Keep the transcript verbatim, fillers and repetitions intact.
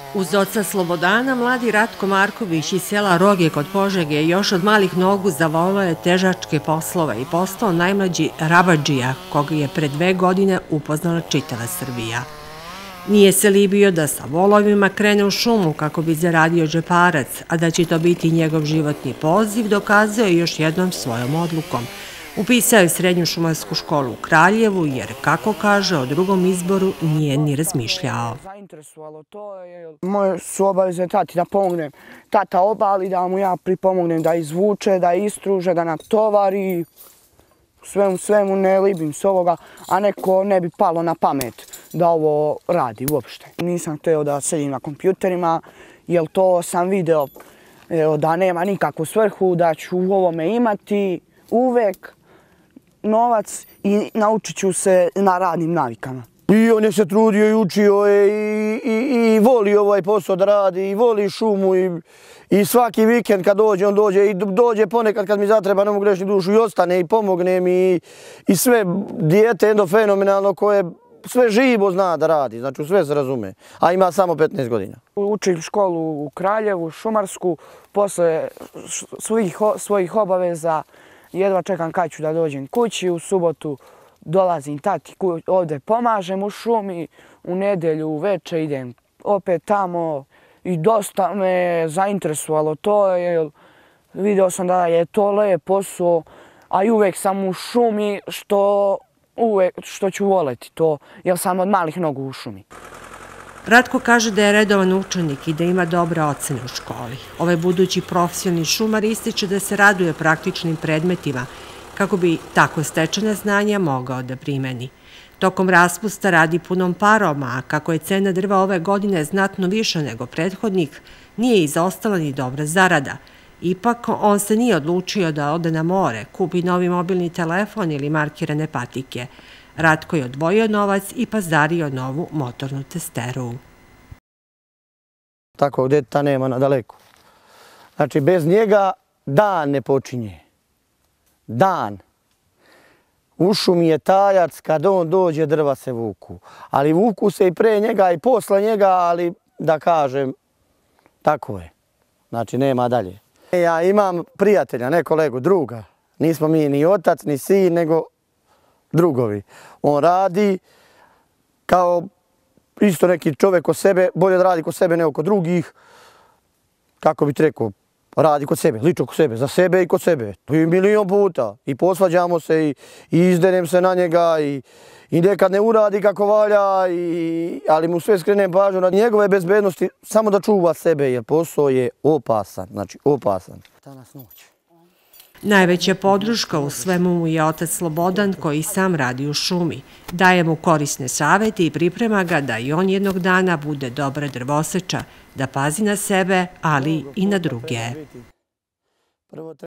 Uz oca Slobodana, mladi Ratko Marković iz sela Roge kod Požege još od malih nogu zavolao je težačke poslove i postao najmlađi rabadžija, koga je pre dve godine upoznala čitava Srbija. Nije se libio da sa volovima krene u šumu kako bi zaradio džeparac, a da će to biti njegov životni poziv, dokazao je još jednom svojom odlukom. Upisao je srednju šumarsku školu u Kraljevu, jer, kako kaže, o drugom izboru nije ni razmišljao. Moje su obaveze tati da pomognem. Tata obali, da mu ja pripomognem da izvuče, da istruže, da natovari. Svemu, svemu ne libim s ovoga, a neko ne bi palo na pamet da ovo radi uopšte. Nisam hteo da sedim na kompjuterima, jer to sam video da nema nikakvu svrhu, da ću u ovome imati uvek novac i naučit ću se na radnim navikama. I on je se trudio i učio je i voli ovaj posao da radi i voli šumu i svaki vikend kad dođe, on dođe i dođe ponekad kad mi zatreba, ne mogu reći dušu, i ostane i pomogne mi i sve dijete jedno fenomenalno koje sve živo zna da radi, znači sve se razume, a ima samo petnaest godina. Učim školu u Kraljevu, šumarsku, posle svojih obaveza jedva čekam kad ću da dođem kući, u subotu dolazim tati ovde, pomažem u šumi, u nedelju uveče idem opet tamo i dosta me zainteresovalo to, jer video sam da je to lep posao, a i uvek sam u šumi što ću voleti to, jer sam od malih nogu u šumi. Ratko kaže da je redovan učenik i da ima dobre ocene u školi. Ovaj budući profesionalni šumar ističe da se raduje praktičnim predmetima, kako bi tako stečena znanja mogao da primeni. Tokom raspusta radi punom parom, a kako je cena drva ove godine znatno više nego prethodnih, nije izostala ni dobra zarada. Ipak, on se nije odlučio da ode na more, kupi novi mobilni telefon ili markirane patike. Ratko je odvojio novac i pazario novu motornu testeru. Tako deta nema na daleko. Znači, bez njega dan ne počinje. Dan. U šumi je tajac, kad on dođe drva se vuku. Ali vuku se i pre njega i posle njega, ali da kažem, tako je. Znači, nema dalje. Ja imam prijatelja, ne kolegu, druga. Nismo mi ni otac, ni sin, nego drugovi. On radi kao isto neki čovjek kod sebe, bolje da radi kod sebe nego kod drugih. Kako bi ti rekao, radi kod sebe, lično kod sebe, za sebe i kod sebe. To je milion puta. I posvađamo se i izdenem se na njega i nekad ne uradi kako valja, ali mu sve skrenem pažnju na njegove bezbednosti, samo da čuva sebe, jer posao je opasan, znači opasan. Danas noć. Najveća podrška u svemu mu je otac Slobodan, koji sam radi u šumi. Daje mu korisne savete i priprema ga da i on jednog dana bude dobra drvoseča, da pazi na sebe, ali i na druge.